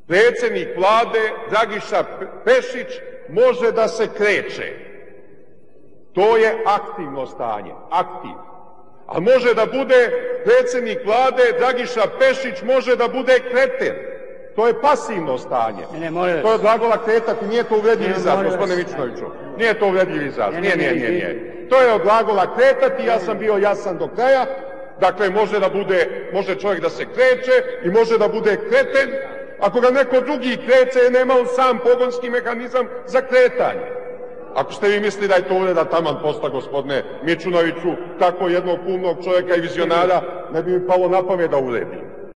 predsjednik vlade Dragiša Pešić može da se kreće. To je aktivno stanje, aktivno. A može da bude predsjednik vlade Dragiša Pešić, može da bude kreten. To je pasivno stanje. To je od glagola kretati, nije to uvredljiv izraz, gospodine Mićunoviću. Nije to uvredljiv izraz, nije. To je od glagola kretati, ja sam bio jasan do kraja. Dakle, može čovjek da se kreće i može da bude kreten. Ako ga neko drugi kreće, nema on sam pogonski mehanizam za kretanje. Ako ste vi mislili da je to uvreda taman posla, gospodine Mićunoviću, tako jednog umnog čovjeka i vizionara, ne bi mi palo na pamet da uvredim.